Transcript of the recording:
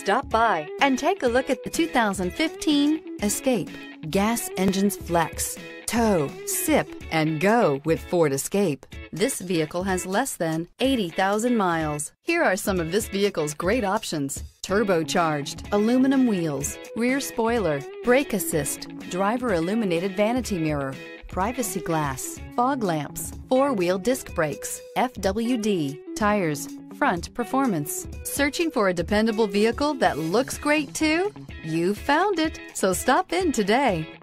Stop by and take a look at the 2015 Escape. Gas engines flex, tow, sip, and go with Ford Escape. This vehicle has less than 80,000 miles. Here are some of this vehicle's great options: turbocharged, aluminum wheels, rear spoiler, brake assist, driver illuminated vanity mirror, privacy glass, fog lamps, four-wheel disc brakes, FWD, tires, front performance. Searching for a dependable vehicle that looks great too? You found it, so stop in today.